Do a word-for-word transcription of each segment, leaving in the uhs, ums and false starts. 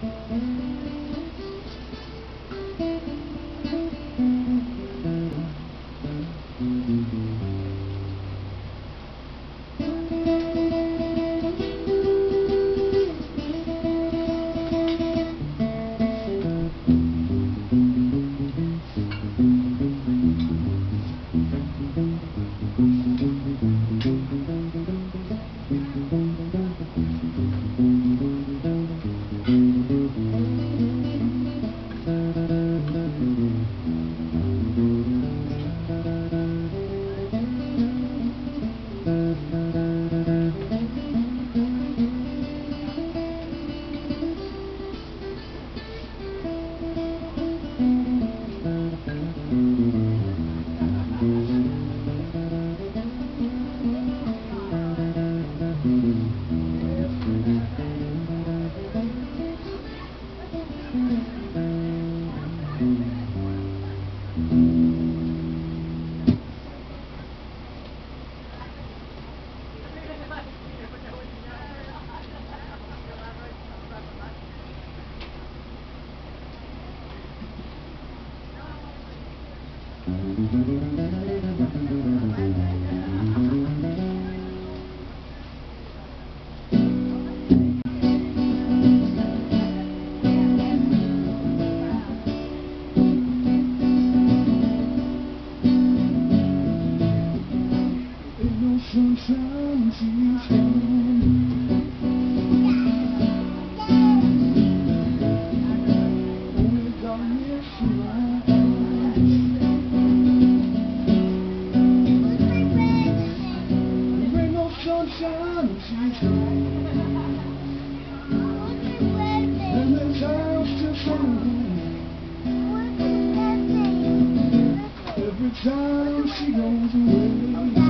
Time she goes away.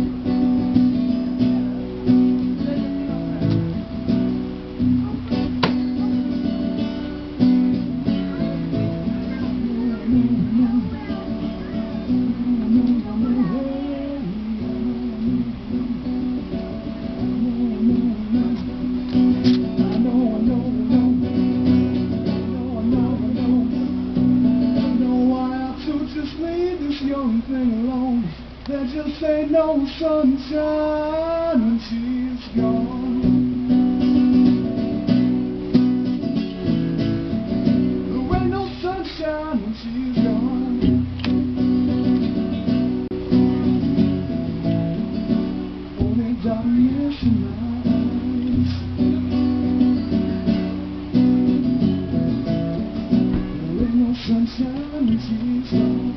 There just ain't no sunshine when she's gone. There ain't no sunshine when she's gone. Only darkness in my eyes. There ain't no sunshine when she's gone.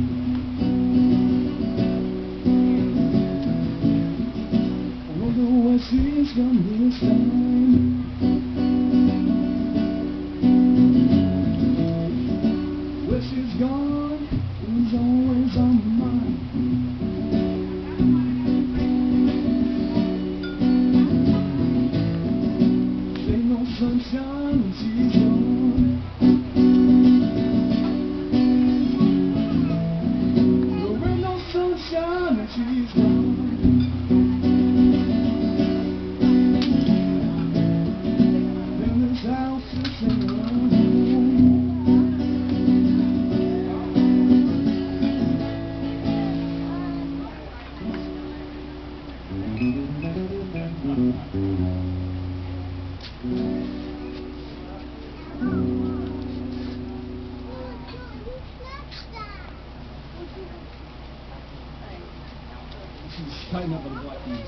She's gone this time. Where she's gone is always on my mind. Ain't no sunshine when she's gone. There ain't no sunshine when she's gone. She's tighten up on the black keys.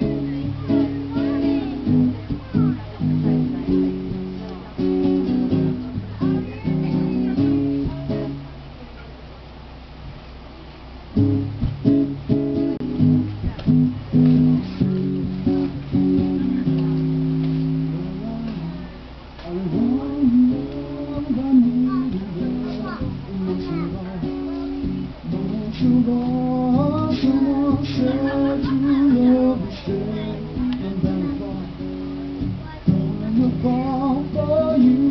Someone said you love me straight and very far. Going to fall for you.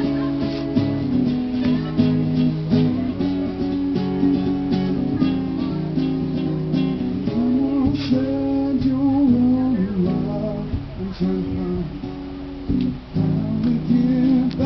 Someone said you're only love and turn from. How we get back.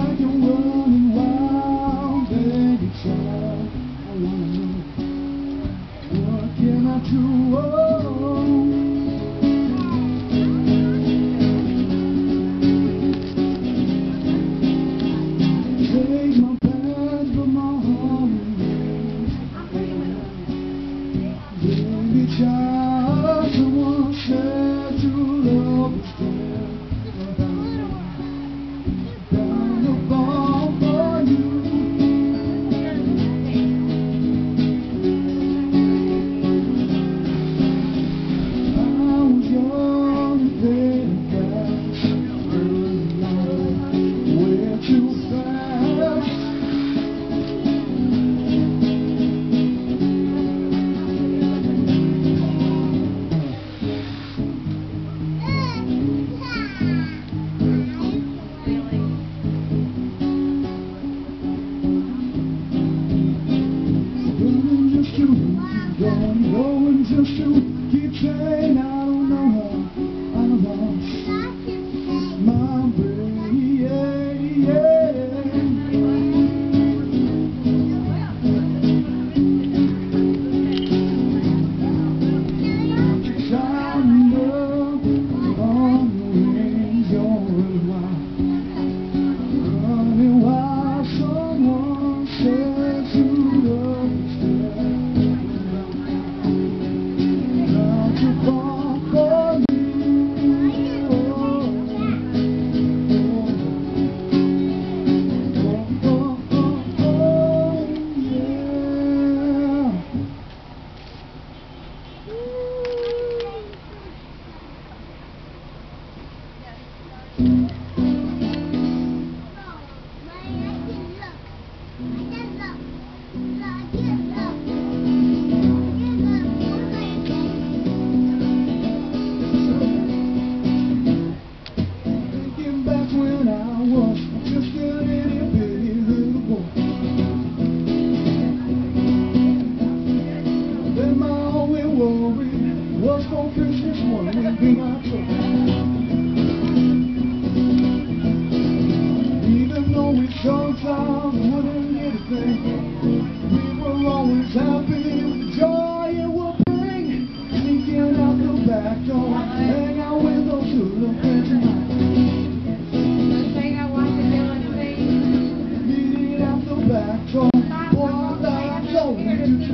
we sometimes wouldn't get a thing. We were always happy with the joy it would bring. Sneaking out the back door, hang out with those who look at tonight. Meeting out the back door, what I told you to do.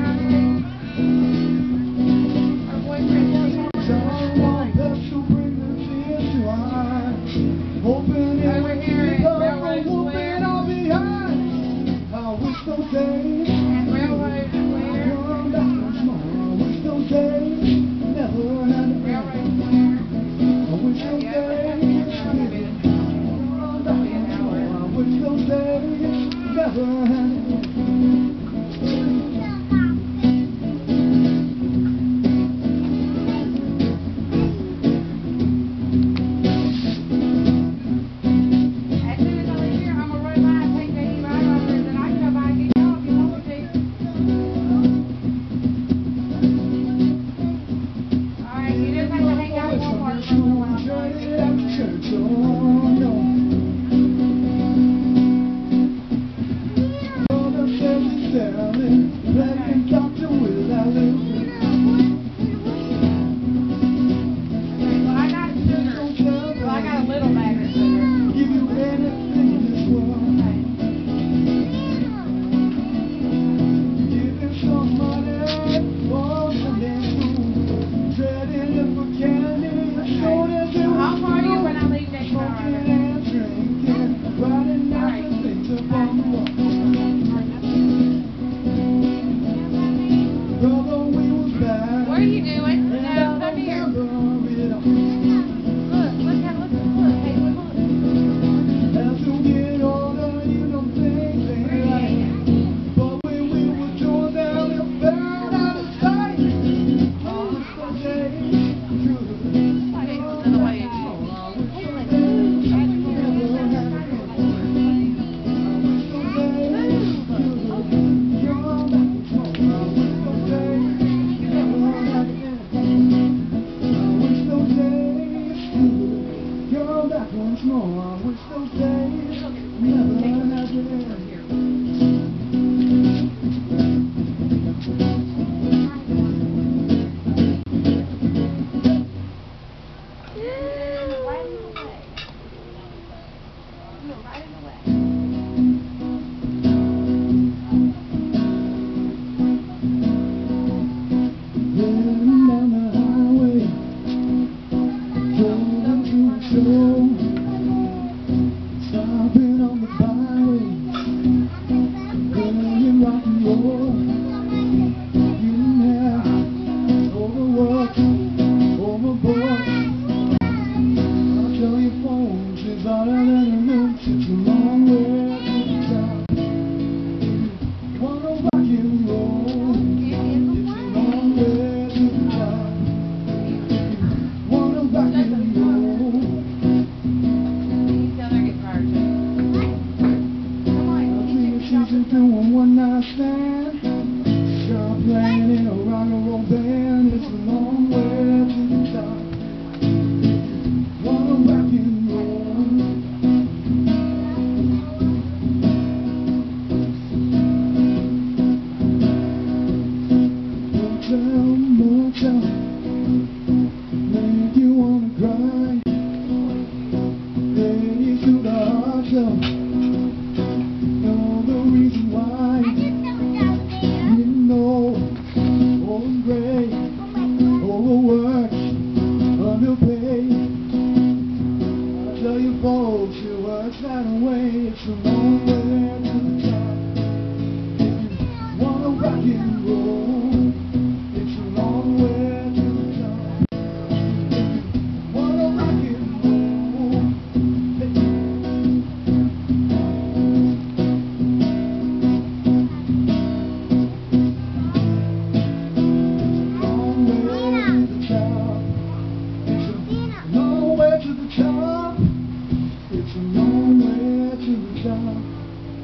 Someone that should bring the tears to our eyes. Hoping it will keep up, but whooping all behind. I wish those days come back once more. I wish those days never happened. I wish those days come back once more. I wish those days never happened. Once more, I wish those days never happened. Stopping on the byway, playing rock and roll. You have overworked, overboard. I'll tell your phone, she's harder than a noose. It's a long way to the top. Wanna rock and roll? It's a long way to the top. Wanna rock and roll? Doing one night stand, sure playing in a rock and roll band. It's a long way to the top. Wanna rock and roll? Motel, motel, make you wanna cry. Take you to the hot tub. Tell your folks it works that way. It's a long way to the top. Wanna rock and roll? It's a long way to the top. Wanna rock and roll? Hey. Long way to the top. It's a long way to the top. It's a long way to the top.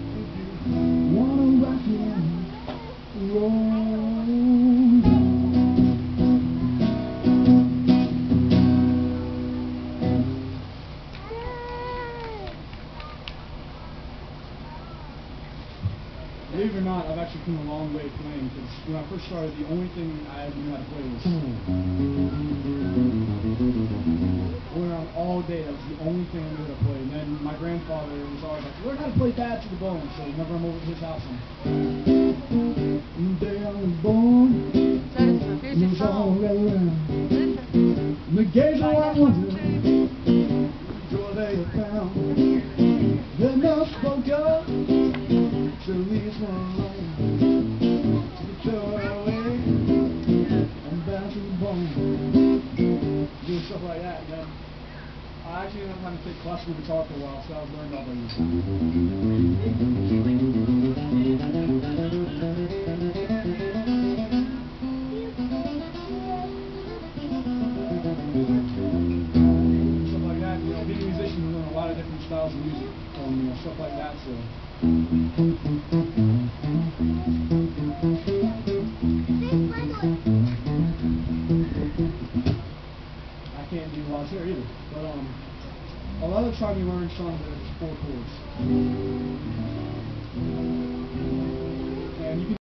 Believe it or not, I've actually come a long way playing, because when I first started, the only thing I ever knew how to play was going around all day. That was the only thing I knew how to play. And then my grandfather was always like, learn how to play bad to the bone. So whenever I'm over at his house, I'm the day I was born, it was all around. The gates are I wonder, joy they have found. Then I spoke up, so leaves one alone. To throw her away, and back to the bone. Do stuff like that, man. I actually ended up having to take classical guitar for a while, so I was learning all by you. Stuff like that, you know, being a musician, you learn a lot of different styles of music, um, you know, stuff like that, so. I can't do lots here either, but um, a lot of the time you learn songs that are just four chords.